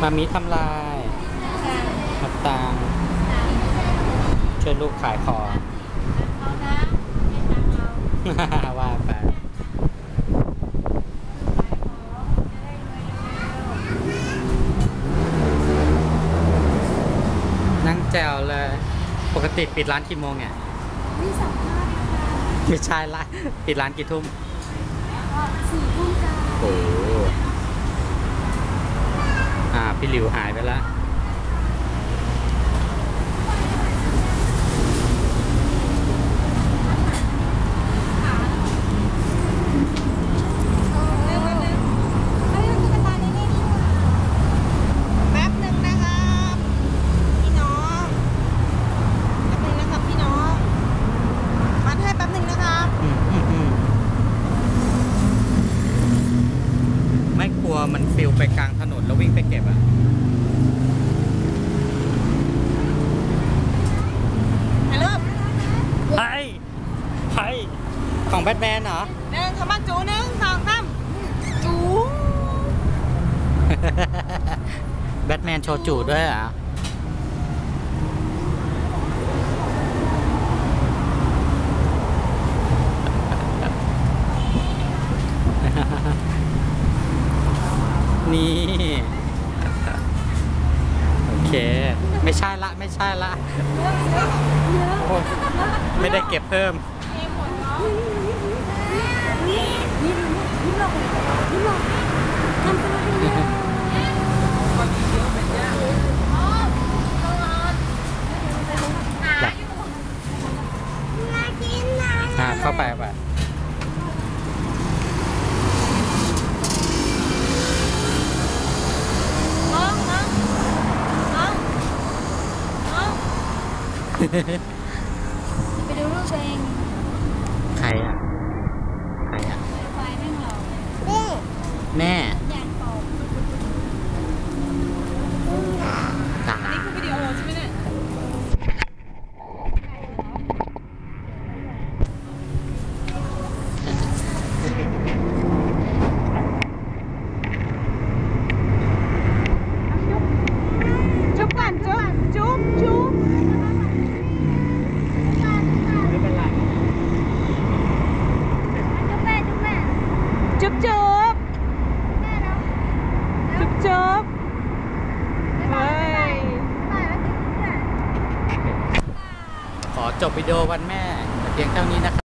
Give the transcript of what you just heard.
มามีทำลายนับตังช่วยลูกขายของเอานะให้ตังค์เราว่าไปนั่งแจวเลย ปกติปิดร้านกี่โมงเนี่ยมีสัมภาษณ์นะคะไม่ใช่ละปิดร้านกี่ทุ่ม 4 ทุ่มจ้าโอ้พี่หลิวหายไปแล้วแป๊บหนึ่งนะครับพี่น้องแป๊บหนึ่งนะครับพี่น้องมัดให้แป๊บหนึ่งนะครับไม่กลัวมันฟิวไปกลางถนนแล้ววิ่งไปเก็บอ่ะฮัลโหลไฮ้ของแบทแมนเหรอหนึ่งคำว่าจู1 2 3จูแบทแมนโชว์จูด้วยเหรอ นี่ โอเค ไม่ใช่ละโอ้ไม่ได้เก็บเพิ่ม เข้าไปไปดูรูปตัวเองใครอ่ะไฟแม่งหรอแม่ยานเป่าจ๋าวิดีโอใช่ไหมเนี่ยจุ๊บก่อนจุ๊บไม่เป็นไรจุ๊บเฮ้ยขอจบวิดีโอวันแม่แต่เพียงเท่านี้นะครับ